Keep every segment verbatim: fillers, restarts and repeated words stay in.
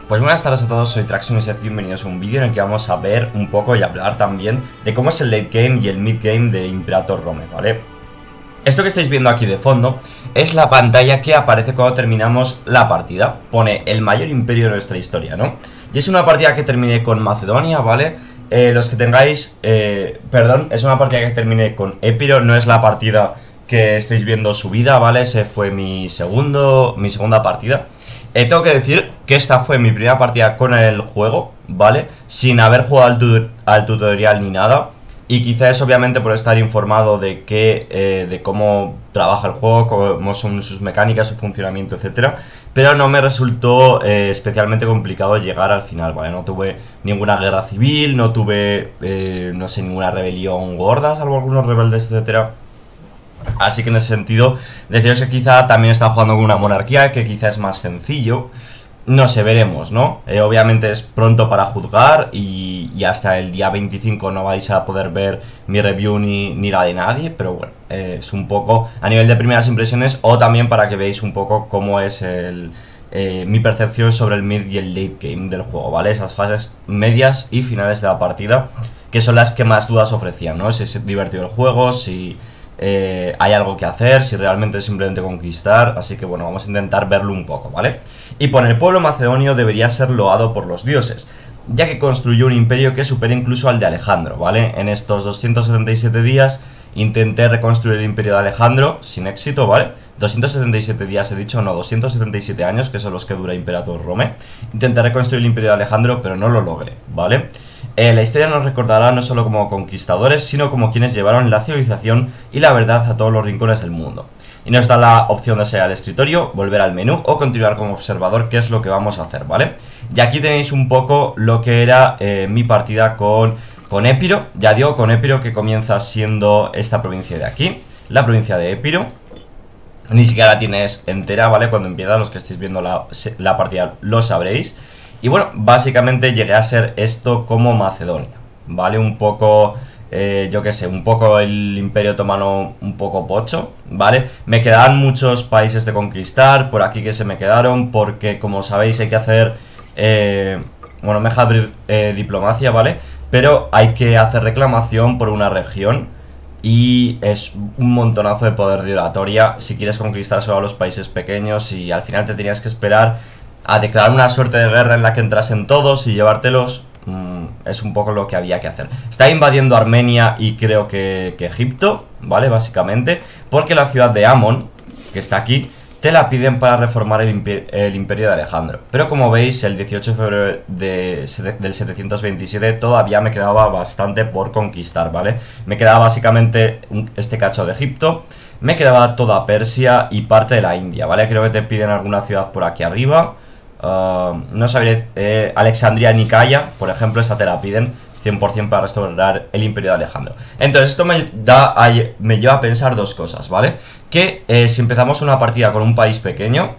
Pues buenas tardes a todos, soy Traxium y bienvenidos a un vídeo en el que vamos a ver un poco y hablar también de cómo es el late game y el mid game de Imperator Rome, ¿vale? Esto que estáis viendo aquí de fondo es la pantalla que aparece cuando terminamos la partida. Pone el mayor imperio de nuestra historia, ¿no? Y es una partida que terminé con Macedonia, ¿vale? Eh, los que tengáis, eh, perdón, es una partida que terminé con Epiro, no es la partida que estáis viendo subida, ¿vale? Ese fue mi segundo, mi segunda partida. Eh, tengo que decir que esta fue mi primera partida con el juego, ¿vale? Sin haber jugado al, tu al tutorial ni nada. Y quizás obviamente por estar informado de que, eh, de cómo trabaja el juego, cómo son sus mecánicas, su funcionamiento, etcétera. Pero no me resultó eh, especialmente complicado llegar al final, ¿vale? No tuve ninguna guerra civil, no tuve, eh, no sé, ninguna rebelión gorda, salvo algunos rebeldes, etcétera. Así que en ese sentido, deciros que quizá también está jugando con una monarquía, que quizá es más sencillo. No sé, veremos, ¿no? Eh, obviamente es pronto para juzgar y, y hasta el día veinticinco no vais a poder ver mi review ni, ni la de nadie. Pero bueno, eh, es un poco a nivel de primeras impresiones o también para que veáis un poco cómo es el, eh, mi percepción sobre el mid y el late game del juego, ¿vale? Esas fases medias y finales de la partida, que son las que más dudas ofrecían, ¿no? Si es divertido el juego, si... Eh, hay algo que hacer, si realmente es simplemente conquistar. Así que bueno, vamos a intentar verlo un poco, ¿vale? Y pone: el pueblo macedonio debería ser loado por los dioses, ya que construyó un imperio que supera incluso al de Alejandro, ¿vale? En estos doscientos setenta y siete días intenté reconstruir el imperio de Alejandro sin éxito, ¿vale? doscientos setenta y siete días he dicho, no, doscientos setenta y siete años, que son los que dura Imperator Rome. Intenté reconstruir el imperio de Alejandro, pero no lo logré, ¿vale? Eh, la historia nos recordará no solo como conquistadores, sino como quienes llevaron la civilización y la verdad a todos los rincones del mundo. Y nos da la opción de ser al escritorio, volver al menú o continuar como observador, que es lo que vamos a hacer, ¿vale? Y aquí tenéis un poco lo que era eh, mi partida con, con Epiro. Ya digo, con Epiro, que comienza siendo esta provincia de aquí, la provincia de Epiro. Ni siquiera la tienes entera, ¿vale? Cuando empieza, los que estéis viendo la, la partida lo sabréis. Y bueno, básicamente llegué a ser esto como Macedonia, ¿vale? Un poco, eh, yo qué sé, un poco el Imperio Otomano, un poco pocho, ¿vale? Me quedaban muchos países de conquistar, por aquí que se me quedaron, porque como sabéis hay que hacer, eh, bueno, me deja abrir eh, diplomacia, ¿vale? Pero hay que hacer reclamación por una región y es un montonazo de poder de oratoria si quieres conquistar solo a los países pequeños, y al final te tenías que esperar a declarar una suerte de guerra en la que entrasen todos y llevártelos. Mmm, es un poco lo que había que hacer. Está invadiendo Armenia y creo que, que Egipto, ¿vale? Básicamente porque la ciudad de Amon, que está aquí, te la piden para reformar el, imper el imperio de Alejandro. Pero como veis, el dieciocho de febrero de, del setecientos veintisiete todavía me quedaba bastante por conquistar, ¿vale? Me quedaba básicamente este cacho de Egipto, me quedaba toda Persia y parte de la India, ¿vale? Creo que te piden alguna ciudad por aquí arriba. Uh, no sabría, eh, Alexandria, Nicaya, por ejemplo, esa te la piden cien por cien para restaurar el imperio de Alejandro. Entonces esto me, da a, me lleva a pensar dos cosas, ¿vale? Que eh, si empezamos una partida con un país pequeño,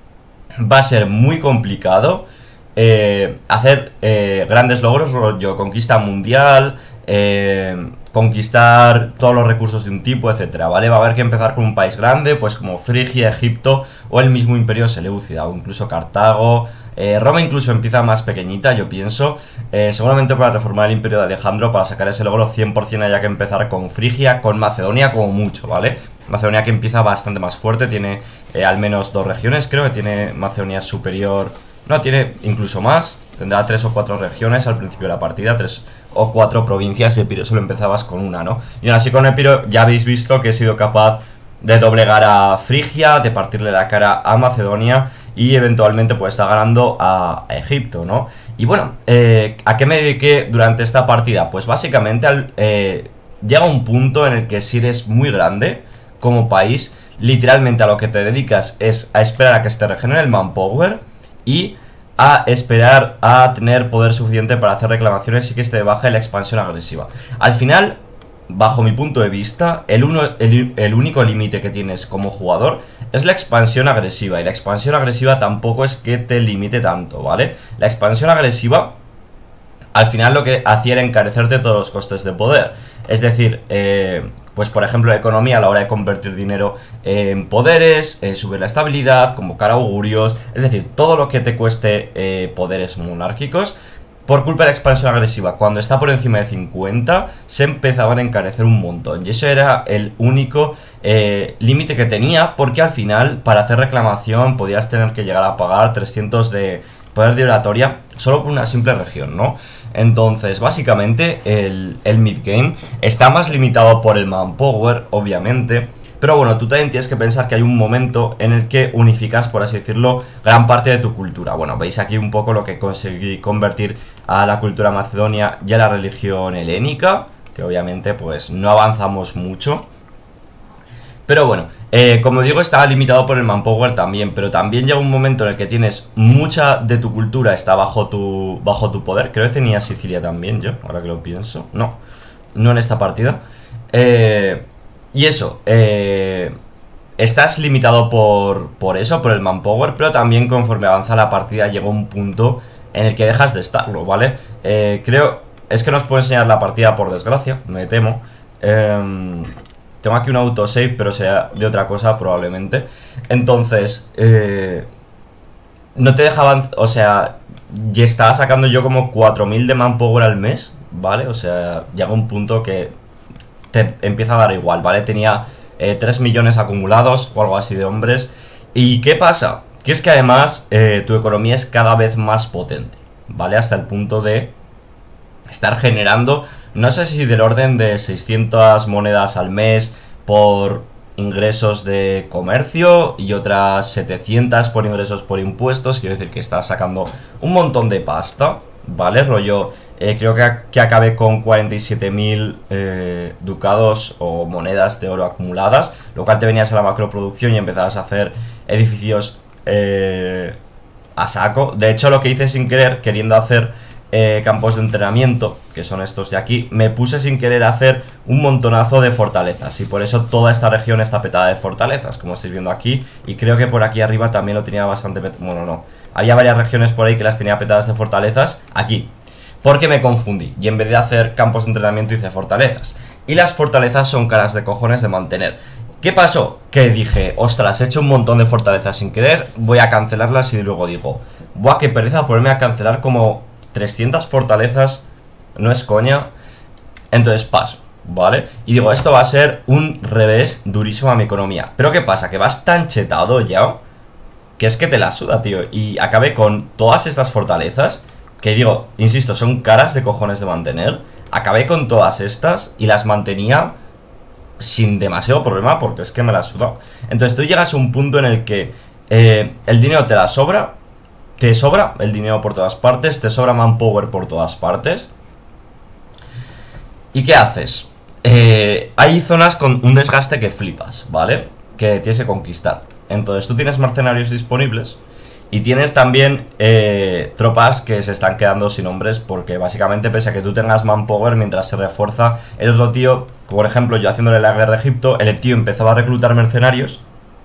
va a ser muy complicado eh, hacer eh, grandes logros, rollo conquista mundial, eh, conquistar todos los recursos de un tipo, etcétera, ¿vale? Va a haber que empezar con un país grande, pues como Frigia, Egipto o el mismo Imperio Seleucida, o incluso Cartago. eh, Roma incluso empieza más pequeñita, yo pienso, eh, seguramente para reformar el Imperio de Alejandro, para sacar ese logro cien por cien haya que empezar con Frigia, con Macedonia como mucho, ¿vale? Macedonia que empieza bastante más fuerte, tiene eh, al menos dos regiones, creo que tiene Macedonia superior, no, tiene incluso más, tendrá tres o cuatro regiones al principio de la partida, tres o cuatro provincias. Epiro solo empezabas con una, ¿no? Y aún así con Epiro ya habéis visto que he sido capaz de doblegar a Frigia, de partirle la cara a Macedonia y eventualmente pues está ganando a, a Egipto, ¿no? Y bueno, eh, ¿a qué me dediqué durante esta partida? Pues básicamente al, eh, llega un punto en el que si eres muy grande como país, literalmente a lo que te dedicas es a esperar a que se te regenere el manpower y a esperar a tener poder suficiente para hacer reclamaciones y que se te baje la expansión agresiva. Al final, bajo mi punto de vista, el, uno, el, el único límite que tienes como jugador es la expansión agresiva. Y la expansión agresiva tampoco es que te limite tanto, ¿vale? La expansión agresiva, al final lo que hacía era encarecerte todos los costes de poder. Es decir, eh, pues por ejemplo la economía a la hora de convertir dinero en poderes, eh, subir la estabilidad, convocar augurios, es decir, todo lo que te cueste eh, poderes monárquicos. Por culpa de la expansión agresiva, cuando está por encima de cincuenta, se empezaban a encarecer un montón. Y eso era el único eh, límite que tenía, porque al final, para hacer reclamación, podías tener que llegar a pagar trescientos de poder de oratoria solo por una simple región, ¿no? Entonces, básicamente, el, el mid-game está más limitado por el manpower, obviamente. Pero bueno, tú también tienes que pensar que hay un momento en el que unificas, por así decirlo, gran parte de tu cultura. Bueno, veis aquí un poco lo que conseguí convertir a la cultura macedonia y a la religión helénica, que obviamente pues no avanzamos mucho. Pero bueno, eh, como digo, estaba limitado por el manpower también, pero también llega un momento en el que tienes mucha de tu cultura está bajo tu, bajo tu poder. Creo que tenía Sicilia también yo, ahora que lo pienso. No, no en esta partida. Eh... Y eso, eh, estás limitado por, por eso, por el manpower, pero también conforme avanza la partida llega un punto en el que dejas de estarlo, ¿vale? Eh, creo, es que no os puedo enseñar la partida por desgracia, me temo. Eh, tengo aquí un autosave, pero sea de otra cosa probablemente. Entonces, eh, no te dejaban, o sea, ya estaba sacando yo como cuatro mil de manpower al mes, ¿vale? O sea, llega un punto que te empieza a dar igual, ¿vale? Tenía eh, tres millones acumulados o algo así de hombres. ¿Y qué pasa? Que es que además eh, tu economía es cada vez más potente, ¿vale? Hasta el punto de estar generando, no sé si del orden de seiscientas monedas al mes por ingresos de comercio y otras setecientas por ingresos por impuestos. Quiero decir que estás sacando un montón de pasta, ¿vale? Rollo... Eh, creo que, que acabé con cuarenta y siete mil eh, ducados o monedas de oro acumuladas, lo cual te venías a la macroproducción y empezabas a hacer edificios eh, a saco. De hecho, lo que hice sin querer, queriendo hacer eh, campos de entrenamiento, que son estos de aquí, me puse sin querer a hacer un montonazo de fortalezas, y por eso toda esta región está petada de fortalezas, como estáis viendo aquí, y creo que por aquí arriba también lo tenía bastante petado. Bueno, no, había varias regiones por ahí que las tenía petadas de fortalezas, aquí. Porque me confundí y en vez de hacer campos de entrenamiento hice fortalezas. Y las fortalezas son caras de cojones de mantener. ¿Qué pasó? Que dije, ostras, he hecho un montón de fortalezas sin querer, voy a cancelarlas y luego digo, buah, qué pereza ponerme a cancelar como trescientas fortalezas, no es coña. Entonces paso, ¿vale? Y digo, esto va a ser un revés durísimo a mi economía. Pero ¿qué pasa? Que vas tan chetado ya que es que te la suda, tío. Y acabé con todas estas fortalezas que digo, insisto, son caras de cojones de mantener. Acabé con todas estas y las mantenía sin demasiado problema porque es que me las suda. Entonces tú llegas a un punto en el que eh, el dinero te la sobra, te sobra el dinero por todas partes, te sobra manpower por todas partes. ¿Y qué haces? Eh, hay zonas con un desgaste que flipas, ¿vale? Que tienes que conquistar. Entonces tú tienes mercenarios disponibles y tienes también eh, tropas que se están quedando sin hombres porque básicamente pese a que tú tengas manpower mientras se refuerza el otro tío, por ejemplo yo haciéndole la guerra a Egipto, el tío empezaba a reclutar mercenarios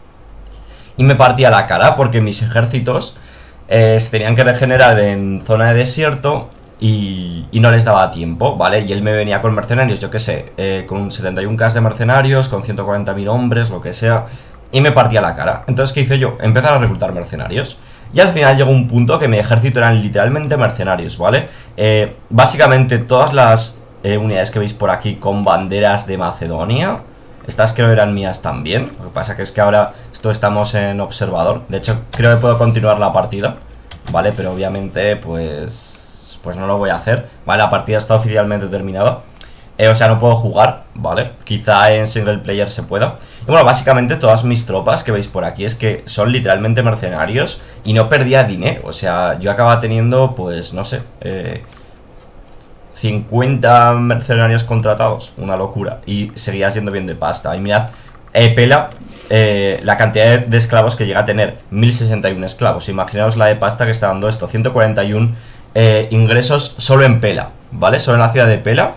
y me partía la cara porque mis ejércitos eh, se tenían que regenerar en zona de desierto y, y no les daba tiempo, ¿vale? Y él me venía con mercenarios, yo qué sé, eh, con setenta y uno K de mercenarios, con ciento cuarenta mil hombres, lo que sea, y me partía la cara. Entonces, ¿qué hice yo? Empezar a reclutar mercenarios. Y al final llegó un punto que mi ejército eran literalmente mercenarios, ¿vale? Eh, básicamente todas las eh, unidades que veis por aquí con banderas de Macedonia, estas creo eran mías también. Lo que pasa que es que ahora esto estamos en observador. De hecho, creo que puedo continuar la partida, ¿vale? Pero obviamente, pues, pues no lo voy a hacer, ¿vale? La partida está oficialmente terminada. Eh, o sea, no puedo jugar, ¿vale? Quizá en single player se pueda. Y bueno, básicamente todas mis tropas que veis por aquí es que son literalmente mercenarios y no perdía dinero. O sea, yo acababa teniendo, pues, no sé, eh, cincuenta mercenarios contratados. Una locura. Y seguía siendo bien de pasta. Y mirad, eh, Pela, eh, la cantidad de esclavos que llega a tener, mil sesenta y uno esclavos. Imaginaos la de pasta que está dando esto, ciento cuarenta y uno eh, ingresos solo en Pela, ¿vale? Solo en la ciudad de Pela.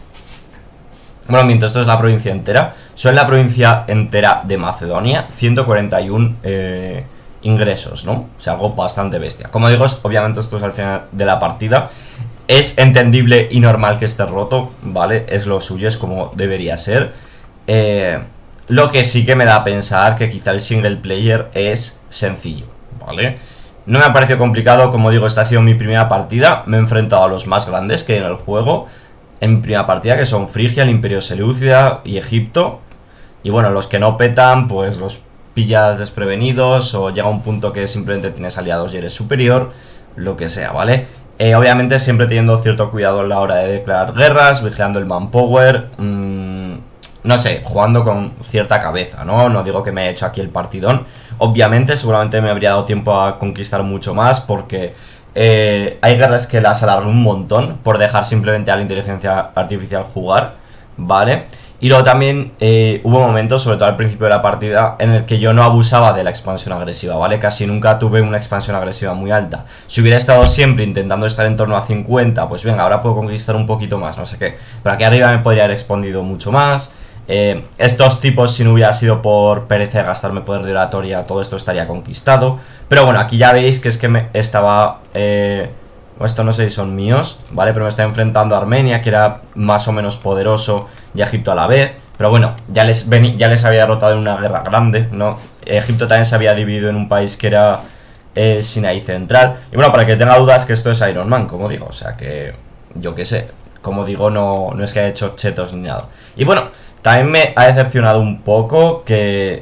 Bueno, mientras esto es la provincia entera, solo en la provincia entera de Macedonia, ciento cuarenta y uno eh, ingresos, ¿no? O sea, algo bastante bestia. Como digo, obviamente esto es al final de la partida. Es entendible y normal que esté roto, ¿vale? Es lo suyo, es como debería ser. Eh, lo que sí que me da a pensar que quizá el single player es sencillo, ¿vale? No me ha parecido complicado, como digo, esta ha sido mi primera partida. Me he enfrentado a los más grandes que hay en el juego en primera partida, que son Frigia, el Imperio Seleucia y Egipto. Y bueno, los que no petan, pues los pillas desprevenidos o llega un punto que simplemente tienes aliados y eres superior, lo que sea, ¿vale? Eh, obviamente siempre teniendo cierto cuidado a la hora de declarar guerras, vigilando el manpower, mmm, no sé, jugando con cierta cabeza, ¿no? No digo que me haya hecho aquí el partidón. Obviamente, seguramente me habría dado tiempo a conquistar mucho más porque eh, hay guerras que las alargo un montón por dejar simplemente a la inteligencia artificial jugar, ¿vale? Y luego también eh, hubo momentos, sobre todo al principio de la partida, en el que yo no abusaba de la expansión agresiva, ¿vale? Casi nunca tuve una expansión agresiva muy alta. Si hubiera estado siempre intentando estar en torno a cincuenta, pues venga, ahora puedo conquistar un poquito más, no sé qué. Pero aquí arriba me podría haber expandido mucho más. Eh, estos tipos, si no hubiera sido por pereza de gastarme poder de oratoria, todo esto estaría conquistado. Pero bueno, aquí ya veis que es que me estaba... Eh, esto no sé si son míos, ¿vale? Pero me está enfrentando a Armenia, que era más o menos poderoso, y a Egipto a la vez. Pero bueno, ya les, ya les había derrotado en una guerra grande, ¿no? Egipto también se había dividido en un país que era eh, Sinaí Central. Y bueno, para que tenga dudas, que esto es Iron Man, como digo. O sea que, yo qué sé, como digo, no, no es que haya hecho chetos ni nada. Y bueno, también me ha decepcionado un poco que...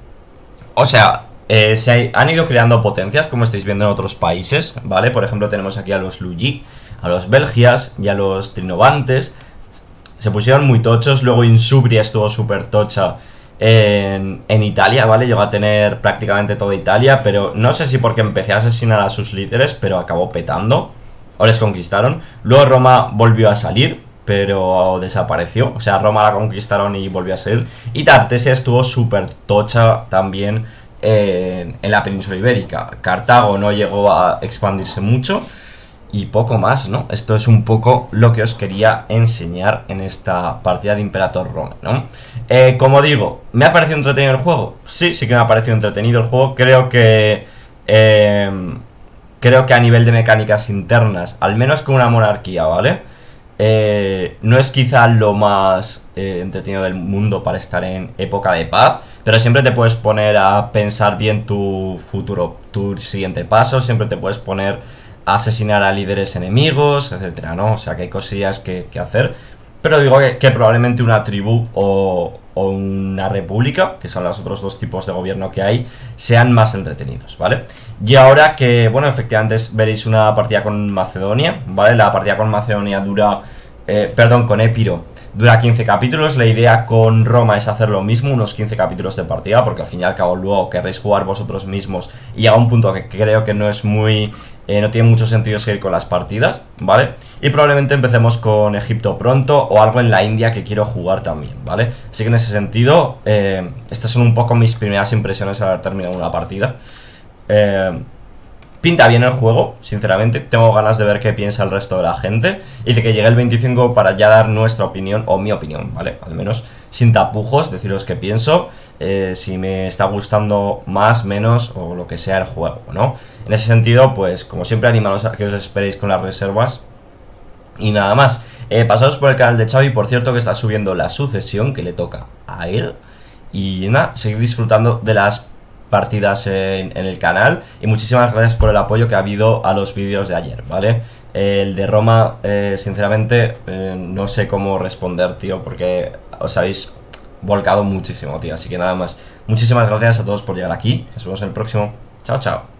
O sea... Eh, se hay, han ido creando potencias, como estáis viendo en otros países, ¿vale? Por ejemplo, tenemos aquí a los Luigi, a los Belgias y a los Trinovantes. Se pusieron muy tochos. Luego Insubria estuvo súper tocha en, en Italia, ¿vale? Llegó a tener prácticamente toda Italia, pero no sé si porque empecé a asesinar a sus líderes, pero acabó petando, o les conquistaron. Luego Roma volvió a salir, pero desapareció. O sea, Roma la conquistaron y volvió a salir. Y Tartesia estuvo súper tocha también En, en la península ibérica. Cartago no llegó a expandirse mucho y poco más, ¿no? Esto es un poco lo que os quería enseñar en esta partida de Imperator Rome, ¿no? Eh, como digo, ¿me ha parecido entretenido el juego? Sí, sí que me ha parecido entretenido el juego. Creo que eh, creo que a nivel de mecánicas internas, al menos con una monarquía, ¿vale? Eh, no es quizá lo más eh, entretenido del mundo para estar en época de paz, pero siempre te puedes poner a pensar bien tu futuro, tu siguiente paso. Siempre te puedes poner a asesinar a líderes enemigos, etcétera, ¿no? O sea que hay cosillas que, que hacer. Pero digo que, que probablemente una tribu o, o una república, que son los otros dos tipos de gobierno que hay, sean más entretenidos, ¿vale? Y ahora que, bueno, efectivamente veréis una partida con Macedonia, ¿vale? La partida con Macedonia dura, eh, perdón, con Épiro, dura quince capítulos. La idea con Roma es hacer lo mismo, unos quince capítulos de partida, porque al fin y al cabo luego querréis jugar vosotros mismos y llega un punto que creo que no es muy... Eh, no tiene mucho sentido seguir con las partidas, ¿vale? Y probablemente empecemos con Egipto pronto o algo en la India que quiero jugar también, ¿vale? Así que en ese sentido, eh, estas son un poco mis primeras impresiones al haber terminado una partida. Eh... Pinta bien el juego, sinceramente. Tengo ganas de ver qué piensa el resto de la gente y de que llegue el veinticinco para ya dar nuestra opinión, o mi opinión, ¿vale? Al menos sin tapujos, deciros qué pienso, eh, si me está gustando más, menos o lo que sea el juego, ¿no? En ese sentido, pues como siempre, animaros a que os esperéis con las reservas. Y nada más, eh, pasaos por el canal de Xavi, por cierto, que está subiendo la sucesión que le toca a él. Y nada, seguid disfrutando de las partidas en, en el canal. Y muchísimas gracias por el apoyo que ha habido a los vídeos de ayer, ¿vale? Eh, el de Roma, eh, sinceramente, eh, no sé cómo responder, tío, porque os habéis volcado muchísimo, tío. Así que nada más, muchísimas gracias a todos por llegar aquí. Nos vemos en el próximo. Chao, chao.